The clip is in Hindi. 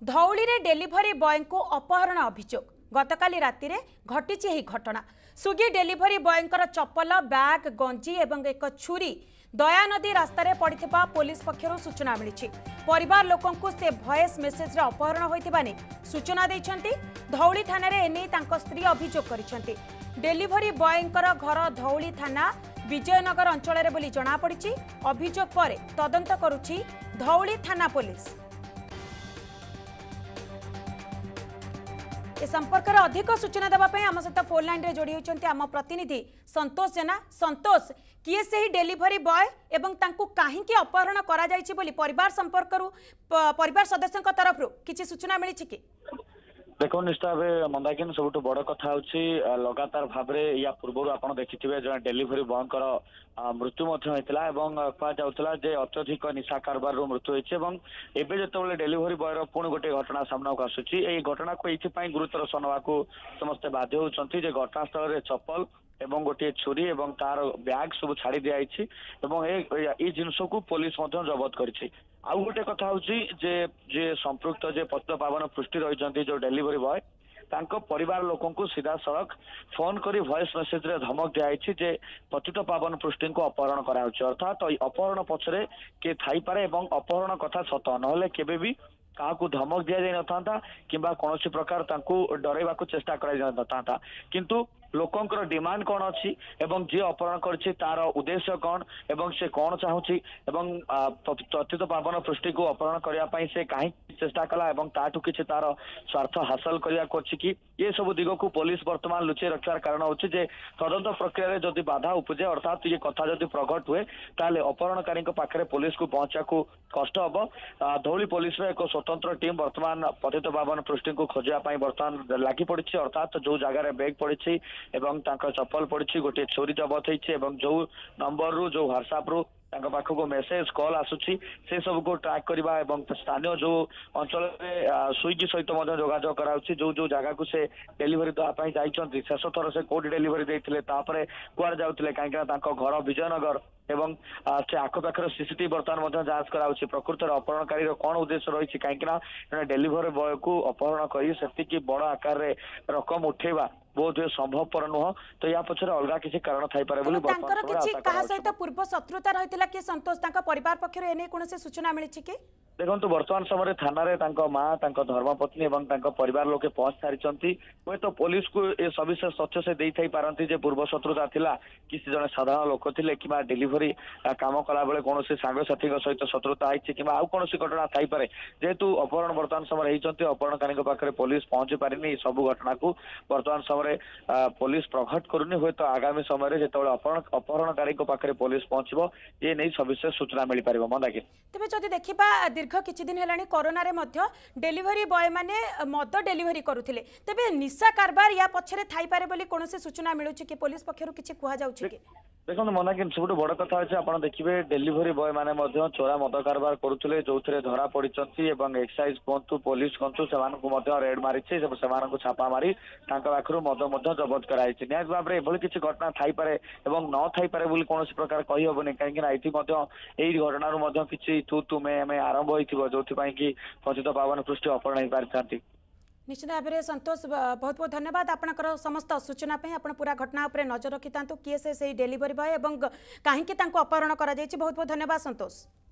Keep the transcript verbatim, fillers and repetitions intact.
धौली रे डेलीवरी बॉय को अपहरण अभियोग गतकाली राति रे घटिछि एही घटना। स्विगी डेलीवरी बॉयंकर चप्पल बैग गंजी एवं एक छुरी दयानदी रास्तार पड़िथिबा पुलिस पक्षरु सूचना मिली। परिवार लोकंकु से वॉइस मेसेज रे अपहरण होइथिबा ने सूचना दैछंती। धौली थाना रे एने तांको स्त्री अभियोग करिसंती। डेलीवरी बॉयंकर घर धौली थाना विजयनगर अंचल रे बोली जणा पड़िछि। अभियोग परे तदंत करुछि धौली थाना पुलिस। ए संपर्क में अधिक सूचना देवाई आम सहित फोन लाइन रे जोड़ी होती आम प्रतिनिधि संतोष जेना। संतोष, किए से ही डेलीवरी बॉय एवं तांकु काहींकी अपहरण करा जायछि बोली परिवार संपर्क परिवार सदस्यों तरफ किसी सूचना मिली कि? देखो निश्चित भाव मंदाकिनी सब बड़ कथा लगातार भाव में या पूर्व आप देखिए जो डेलीवरी बॉयंकर मृत्यु होता कहला जे अत्यधिक निशा कारबार मृत्यु होती जो डेलीवरी बॉयर पुणी गोटे घटना सामना को आसूची। यही घटना को ये गुरुतर सुनवा समस्ते बाध्य होती घटनास्थल में चप्पल एवं गोटे छुरी एवं तार बैग सब छाड़ी दिखाई ये जिनस को पुलिस जबत कर। आउ गोटे कथा जे जे संपृक्त जे पतित पावन पृष्टि रही जो डेलीवरी बॉय तांको परिवार लोकों को सीधा सड़क फोन करी वॉइस मेसेज रे धमक दिखाई जे पतित पावन पृष्टि को अपहरण करा अर्थात तो अपहरण पछरे के थाई पारे एवं अपहरण कथा सत नहले केबे भी काहाकू धमक दिया जाय नथांता किंबा कोनोसी प्रकार तांकू डराइबा को चेष्टा करा जाय नथांता। किंतु लोकंकर डिमांड कौन अच्छी एवं जी अपहरण करछि तार उद्देश्य कौन एवं से कौन चाहूची एवं तथित पावन पृष्टि को अपहरण करने पाई से कहीं चेष्टा कला एवं ताठू किछि तार स्वार्थ हासिल करिया करछि कि ये सब दिग को पुलिस वर्तमान लुचै रखार कारण होछि जे तदंत प्रक्रिया रे जदि बाधा उपजे अर्थात ये कथा जदि प्रकट हुए ताले अपहरणकारी पाखरे पुलिस को पहुंचा को कष्ट हबो। धौली पुलिस रे एक स्वतंत्र टीम वर्तमान पतित पावन पृष्टि को खोजिया पाई वर्तमान लागि पड़िछि अर्थात जो जगह बैग पड़िछि एवं तांका चप्पल पड़ी गोटे छुरी जबत होती जो नंबर रु जो व्हाट्सएप रु पाखक मेसेज कॉल आसूची से सब को ट्रैक करवा एवं स्थानीय जो अंचल स्विगी सहित जोगाजोग कराउछि जो जो जगह को से डेलीवरी देवाई जाइछन्ति शेष थर से कोड डेलीवरी देथिले तापरे कुआर जाउथिले काहेकि तांको घर विजयनगर एवं से आखपाखर सीसीटीवी बर्तमान जांच कराउछि प्रकृत अपहरणकारी कौन उद्देश्य रही कहीं डेलीवरी बॉय को अपहरण कर बड़ आकार रे रकम उठेवा बहुत संभवपर नुह तो या पछरे अलगा किसी कारण थाई पारे बोली सहित पूर्व शत्रुता रहितला कि संतोष तांका परिवार पक्षरु एने कोनसे सूचना मिली कि? देखो वर्तमान समय थाना रे तांको मां तांको धर्मपत्नी एवं तांको परिवार लोके पहुंच सारी हुए तो पुलिस को ए सविशेष तथ्य से दे थई पारंती जे पूर्व शत्रुता थिला किसी जने साधारण लोक थिले कि डेलीवरी काम कला बेले कौन सांगसाथी सहित शत्रुता आई कि आउ कौन घटना थाई पारे जेहेतु अपहरण वर्तमान समय होती अपहरणकारी पाखे पुलिस पहुंची पारिनी सब घटना को वर्तमान समय पुलिस प्रकट करूनी हुए तो आगामी समय जो अपहरण अपहरणकारी पाखे पुलिस पहुंचबो ये नहीं सविशेष सूचना मिल पारिबो। मंदाकिनी तेबे जदि देखिबा दीर्घ किछि दिन हेलानी कोरोना रे मध्य डेलीवरी बॉय माने मद डेलीवरी करुथिले तेबे निशा कारबार या पछरे थाई पारे बोली कोनोसे सूचना मिलुछि कि पुलिस पक्षरु किछि कुहा जाउछि कि? देखो मंदाकिनी सब बड़ कथा अच्छे आप देखिए डेलीवरी बॉय मैंने चोरा मद कारबार करुले जो धरा पड़ी एक्साइज कहतु पुलिस कहतु से रेड मारी से छापा मारी पाखर मद जबत कराई निहत भाव में एभली किसी घटना थाई पारे एवं न थाई पारे बोली कौन प्रकार कही हेनी कहीं ये घटना किसी तू तुमे आरंभ हो जो कि पतित पावन पृष्टि अपहरण हो पारि था। निश्चित भाव में संतोष बहुत बहुत धन्यवाद आपनकर समस्त सूचना पे आपण पूरा घटना उपरे नजर रखिता किए से डेलीवरी बॉय एवं कहीं अपहरण करा बहुत बहुत धन्यवाद संतोष।